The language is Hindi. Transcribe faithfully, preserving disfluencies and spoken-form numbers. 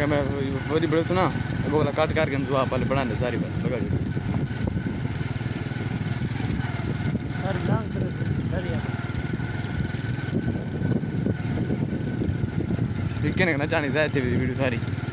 कैमरा वही बड़े तो ना वो वाला काट काट के हम दुआ पहले बना दे सारी बस लगा जो सर लांग कर दरिया ठीक है ना चाहनी जाए थे वीडियो सारी